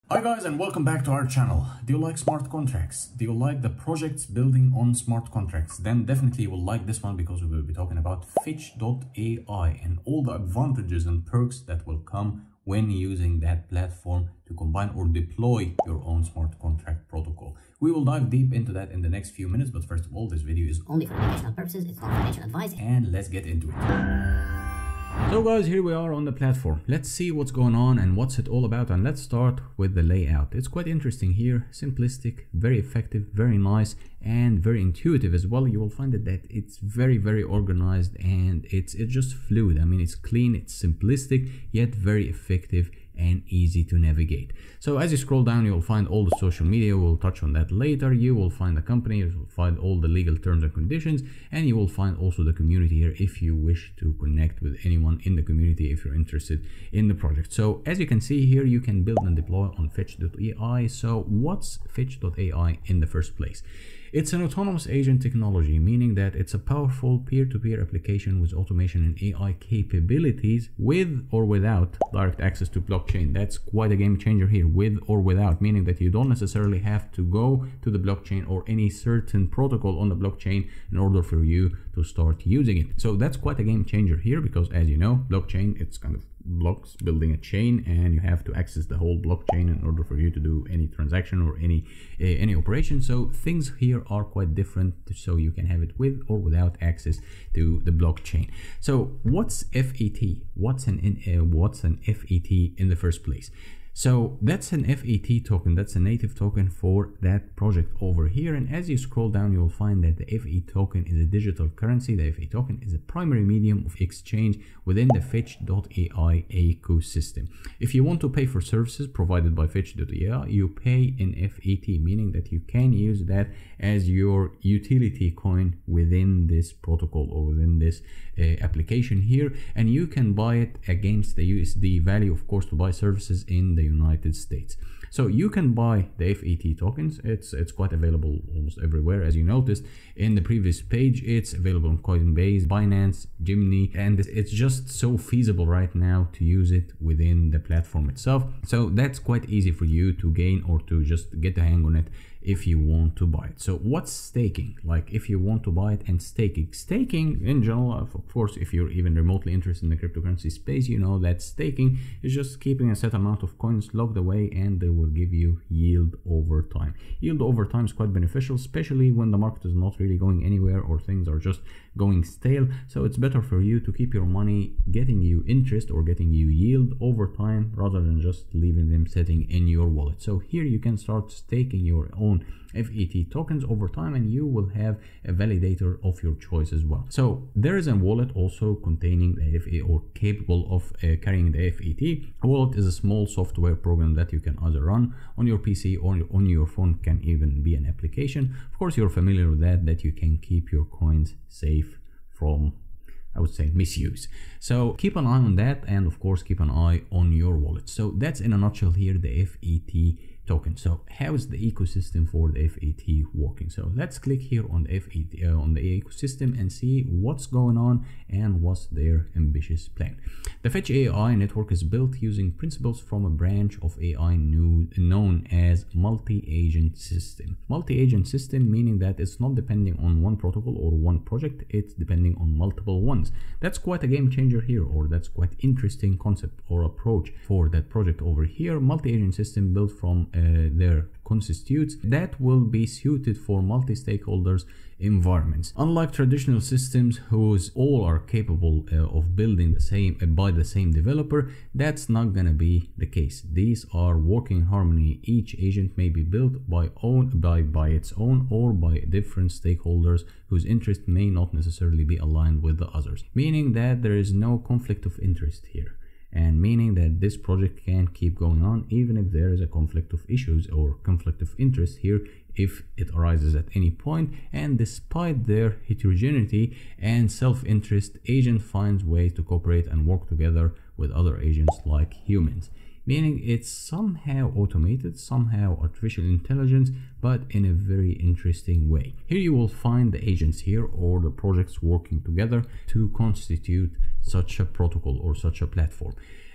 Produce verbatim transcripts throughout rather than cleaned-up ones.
Hi guys, and welcome back to our channel. Do you like smart contracts? Do you like the projects building on smart contracts? Then definitely you will like this one, because we will be talking about Fetch dot A I and all the advantages and perks that will come when using that platform to combine or deploy your own smart contract protocol. We will dive deep into that in the next few minutes, but first of all, this video is only for educational purposes. It's not financial advice. And let's get into it. So guys, here we are on the platform. Let's see what's going on and what's it all about, and let's start with the layout. It's quite interesting here, simplistic, very effective, very nice, and very intuitive as well. You will find that, that it's very very organized, and it's it's just fluid. I mean, it's clean, it's simplistic, yet very effective and easy to navigate. So as you scroll down, you'll find all the social media. We'll touch on that later. You will find the company, you will find all the legal terms and conditions, and you will find also the community here if you wish to connect with anyone in the community if you're interested in the project. So as you can see here, you can build and deploy on Fetch dot A I. So what's Fetch dot A I in the first place? It's an autonomous agent technology, meaning that it's a powerful peer-to-peer application with automation and A I capabilities, with or without direct access to blockchain. That's quite a game changer here, with or without, meaning that you don't necessarily have to go to the blockchain or any certain protocol on the blockchain in order for you to start using it. So that's quite a game changer here, because as you know, blockchain, it's kind of blocks building a chain, and you have to access the whole blockchain in order for you to do any transaction or any uh, any operation. So things here are quite different, so you can have it with or without access to the blockchain. So what's F E T? What's an uh, what's an F E T in the first place? So that's an F E T token, that's a native token for that project over here. And as you scroll down, you'll find that the F E T token is a digital currency. The F E T token is a primary medium of exchange within the Fetch dot A I ecosystem. If you want to pay for services provided by Fetch dot A I, you pay in F E T, meaning that you can use that as your utility coin within this protocol or within this uh, application here. And you can buy it against the U S D value, of course, to buy services in the United States. So you can buy the F E T tokens. It's it's quite available almost everywhere. As you noticed in the previous page, it's available on Coinbase, Binance, Gemini, and it's just so feasible right now to use it within the platform itself. So that's quite easy for you to gain or to just get the hang on it if you want to buy it. So what's staking? Like, if you want to buy it and staking, staking in general, of course, if you're even remotely interested in the cryptocurrency space, you know that staking is just keeping a set amount of coins locked away, and they will give you yield over time. Yield over time is quite beneficial, especially when the market is not really going anywhere or things are just going stale. So it's better for you to keep your money getting you interest or getting you yield over time, rather than just leaving them sitting in your wallet. So here you can start staking your own F E T tokens over time, and you will have a validator of your choice as well. So there is a wallet also containing the F E T or capable of uh, carrying the F E T. A wallet is a small software program that you can either run on your P C or on your phone, can even be an application. Of course, you're familiar with that, that you can keep your coins safe from, I would say, misuse. So keep an eye on that, and of course keep an eye on your wallet. So that's in a nutshell here the F E T token. So how is the ecosystem for the F E T working? So let's click here on the F E T uh, on the ecosystem and see what's going on and what's their ambitious plan. The Fetch dot A I network is built using principles from a branch of A I new, known as multi-agent system. Multi-agent system meaning that it's not depending on one protocol or one project, it's depending on multiple ones. That's quite a game changer here, or that's quite interesting concept or approach for that project over here. Multi-agent system built from Uh, their constitutes that will be suited for multi-stakeholders environments. Unlike traditional systems whose all are capable uh, of building the same uh, by the same developer, that's not gonna be the case. These are working in harmony. Each agent may be built by own by by its own or by different stakeholders whose interest may not necessarily be aligned with the others, meaning that there is no conflict of interest here, and meaning that this project can keep going on even if there is a conflict of issues or conflict of interest here, if it arises at any point. And despite their heterogeneity and self-interest, agent finds ways to cooperate and work together with other agents like humans, meaning it's somehow automated, somehow artificial intelligence, but in a very interesting way. Here you will find the agents here, or the projects working together to constitute such a protocol or such a platform.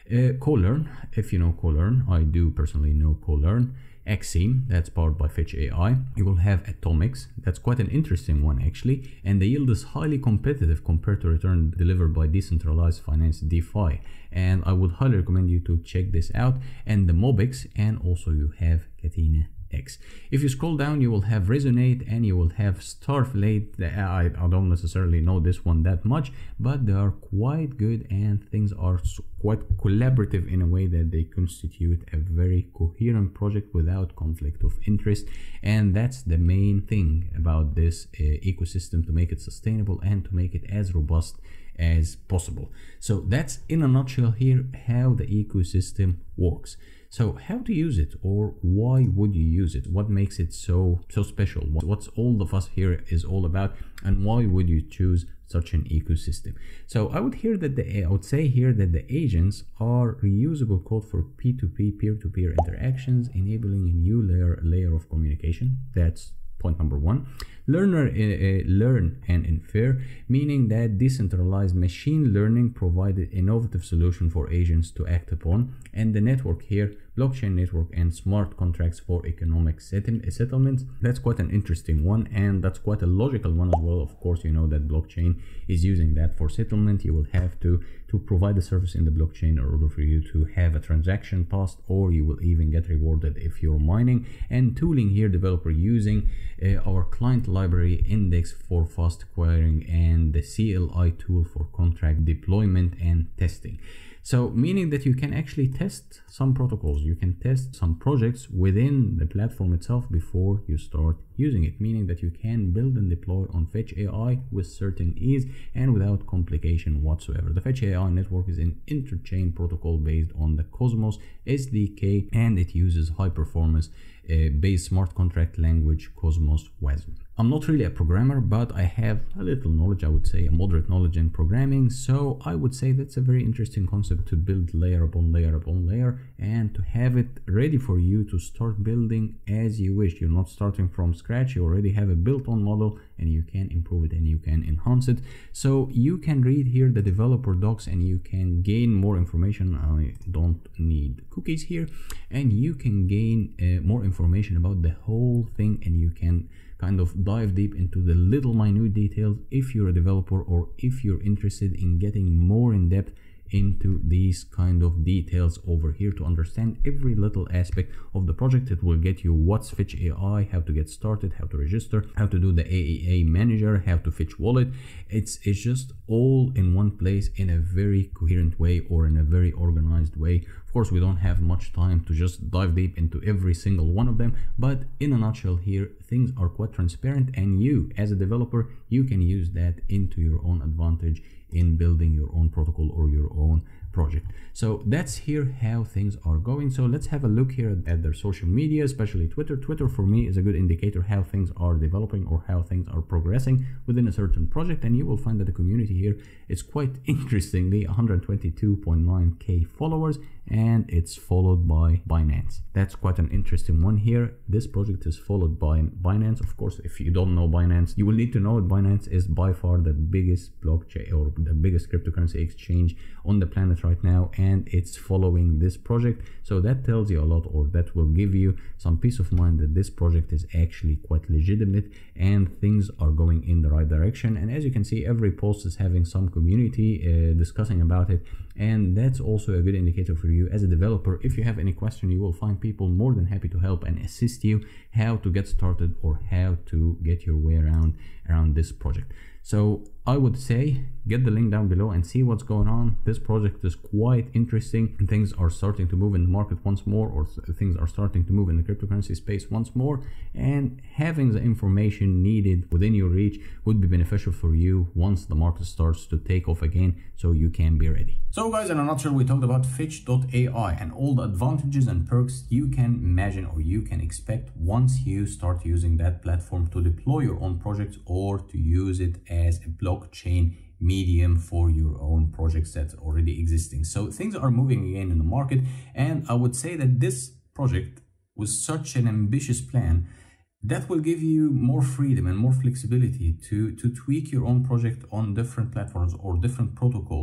Uh, Colearn, if you know Colearn, I do personally know Colearn. Axiom, that's powered by Fetch dot A I. You will have Atomics, that's quite an interesting one actually, and the yield is highly competitive compared to return delivered by decentralized finance DeFi, and I would highly recommend you to check this out. And the Mobix, and also you have Katina X. If you scroll down, you will have Resonate and you will have Starflate. I, I don't necessarily know this one that much, but they are quite good and things are quite collaborative in a way that they constitute a very coherent project without conflict of interest. And that's the main thing about this uh, ecosystem, to make it sustainable and to make it as robust as possible. So that's in a nutshell here how the ecosystem works. So how to use it, or why would you use it? What makes it so so special? What's all the fuss here is all about, and why would you choose such an ecosystem? So I would hear that the I would say here that the agents are reusable code for P two P, peer-to-peer interactions, enabling a new layer layer of communication. That's point number one. Learner, uh, uh, learn and infer, meaning that decentralized machine learning provided innovative solution for agents to act upon, and the network here, blockchain network and smart contracts for economic settlements. That's quite an interesting one, and that's quite a logical one as well. Of course, you know that blockchain is using that for settlement. You will have to to provide a service in the blockchain in order for you to have a transaction passed, or you will even get rewarded if you're mining. And tooling here, developer using uh, our client library index for fast acquiring and the C L I tool for contract deployment and testing. So meaning that you can actually test some protocols, you can test some projects within the platform itself before you start using it, meaning that you can build and deploy on Fetch dot A I with certain ease and without complication whatsoever. The Fetch dot A I network is an interchain protocol based on the Cosmos S D K, and it uses high performance uh, based smart contract language Cosmos W A S M. I'm not really a programmer, but I have a little knowledge, I would say a moderate knowledge in programming, so I would say that's a very interesting concept to build layer upon layer upon layer and to have it ready for you to start building as you wish. You're not starting from scratch, you already have a built-on model and you can improve it and you can enhance it. So you can read here the developer docs and you can gain more information. I don't need cookies here, and you can gain uh, more information about the whole thing, and you can kind of dive deep into the little minute details if you're a developer or if you're interested in getting more in depth into these kind of details over here to understand every little aspect of the project. It will get you what's Fetch dot A I, how to get started, how to register, how to do the A E A manager, how to fetch wallet. It's, it's just all in one place in a very coherent way or in a very organized way. Of course, we don't have much time to just dive deep into every single one of them, but in a nutshell here, things are quite transparent, and you as a developer, you can use that into your own advantage in building your own protocol or your own project. So that's here how things are going. So let's have a look here at their social media, especially Twitter. Twitter for me is a good indicator how things are developing or how things are progressing within a certain project, and you will find that the community here is quite interestingly one hundred twenty-two point nine K followers, and it's followed by Binance. That's quite an interesting one here. This project is followed by Binance. Of course, if you don't know Binance, you will need to know it. Binance is by far the biggest blockchain or the biggest cryptocurrency exchange on the planet right now, and it's following this project. So that tells you a lot, or that will give you some peace of mind that this project is actually quite legitimate and things are going in the right direction. And as you can see, every post is having some community uh, discussing about it, and that's also a good indicator for you as a developer. If you have any question, you will find people more than happy to help and assist you how to get started or how to get your way around around this project. So I would say get the link down below and see what's going on. This project is quite interesting, and things are starting to move in the market once more, or things are starting to move in the cryptocurrency space once more, and having the information needed within your reach would be beneficial for you once the market starts to take off again, so you can be ready. So guys, in a nutshell, we talked about Fetch dot A I and all the advantages and perks you can imagine or you can expect once you start using that platform to deploy your own projects or to use it as a blockchain medium for your own projects that's already existing. So things are moving again in the market, and I would say that this project was such an ambitious plan that will give you more freedom and more flexibility to to tweak your own project on different platforms or different protocols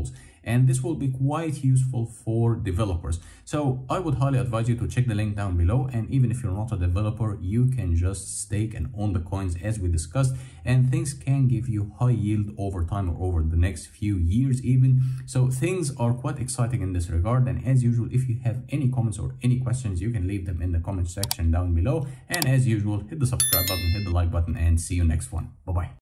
and this will be quite useful for developers. So I would highly advise you to check the link down below, and even if you're not a developer, you can just stake and own the coins as we discussed, and things can give you high yield over time or over the next few years even. So things are quite exciting in this regard, and as usual, if you have any comments or any questions, you can leave them in the comment section down below, and as usual, hit the subscribe button, hit the like button, and see you next one. Bye bye.